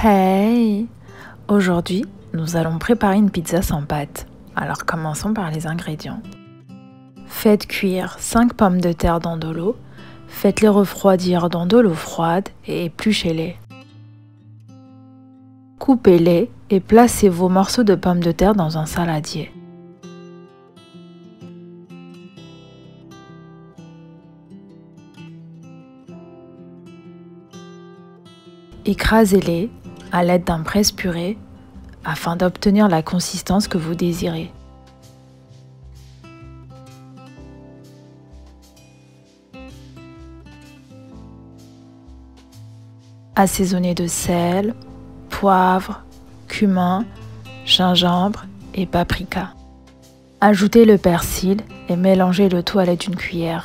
Hey! Aujourd'hui, nous allons préparer une pizza sans pâte. Alors commençons par les ingrédients. Faites cuire 5 pommes de terre dans de l'eau, faites-les refroidir dans de l'eau froide et épluchez-les. Coupez-les et placez vos morceaux de pommes de terre dans un saladier. Écrasez-les à l'aide d'un presse-purée afin d'obtenir la consistance que vous désirez. Assaisonnez de sel, poivre, cumin, gingembre et paprika. Ajoutez le persil et mélangez le tout à l'aide d'une cuillère.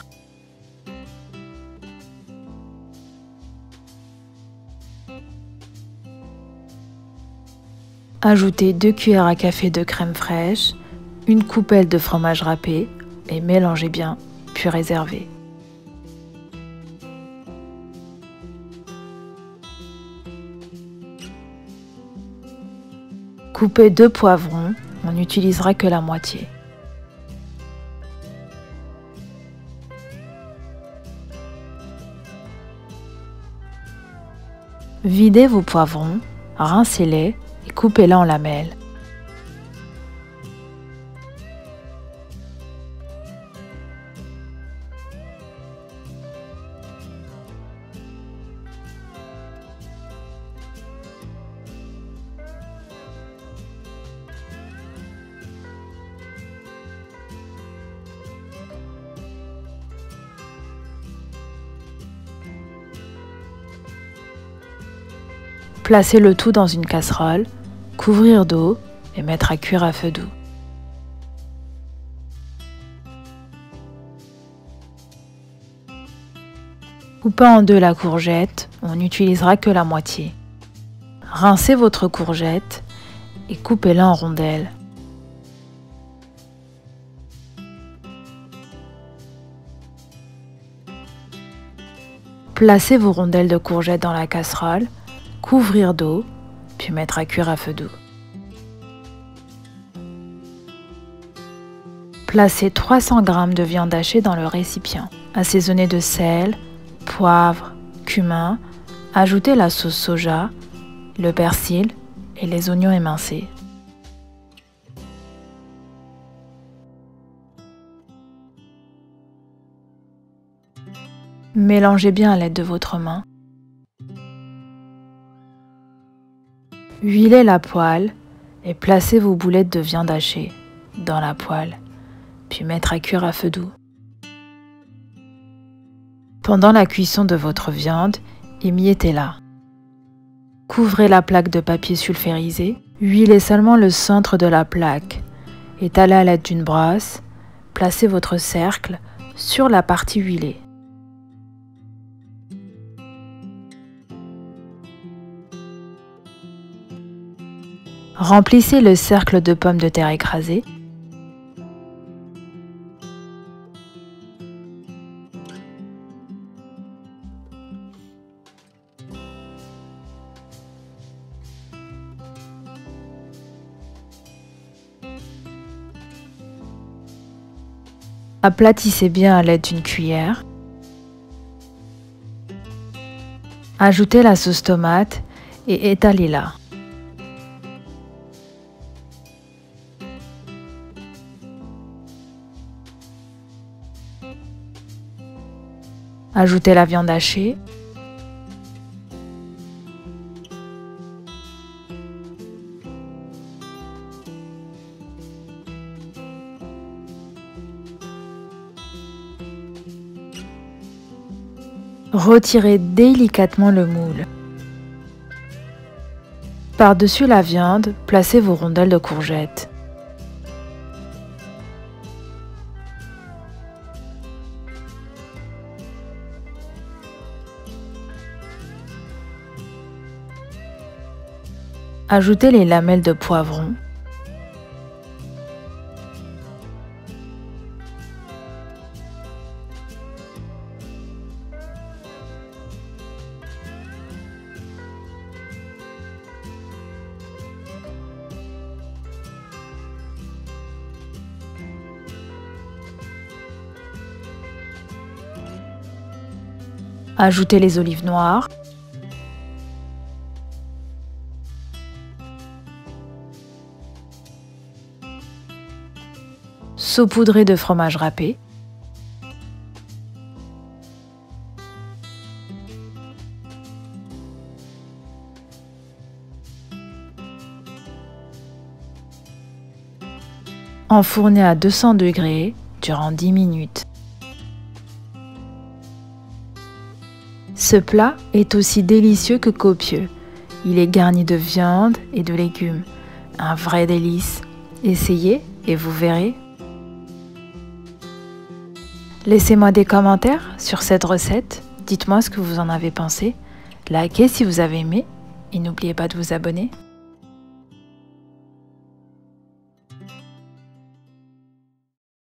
Ajoutez 2 cuillères à café de crème fraîche, une coupelle de fromage râpé et mélangez bien, puis réservez. Coupez 2 poivrons, on n'utilisera que la moitié. Videz vos poivrons, rincez-les et coupez-les en lamelles. Placez le tout dans une casserole, couvrir d'eau et mettre à cuire à feu doux. Coupez en deux la courgette, on n'utilisera que la moitié. Rincez votre courgette et coupez-la en rondelles. Placez vos rondelles de courgette dans la casserole, couvrir d'eau, puis mettre à cuire à feu doux. Placez 300 g de viande hachée dans le récipient. Assaisonnez de sel, poivre, cumin, ajoutez la sauce soja, le persil et les oignons émincés. Mélangez bien à l'aide de votre main. Huilez la poêle et placez vos boulettes de viande hachée dans la poêle, puis mettre à cuire à feu doux. Pendant la cuisson de votre viande, émiettez-la. Couvrez la plaque de papier sulfurisé, huilez seulement le centre de la plaque. Étalez à l'aide d'une brosse, placez votre cercle sur la partie huilée. Remplissez le cercle de pommes de terre écrasées. Aplatissez bien à l'aide d'une cuillère. Ajoutez la sauce tomate et étalez-la. Ajoutez la viande hachée. Retirez délicatement le moule. Par-dessus la viande, placez vos rondelles de courgettes. Ajoutez les lamelles de poivron. Ajoutez les olives noires. Saupoudrez de fromage râpé. Enfournez à 200 degrés durant 10 minutes. Ce plat est aussi délicieux que copieux. Il est garni de viande et de légumes. Un vrai délice. Essayez et vous verrez. Laissez-moi des commentaires sur cette recette. Dites-moi ce que vous en avez pensé. Likez si vous avez aimé et n'oubliez pas de vous abonner.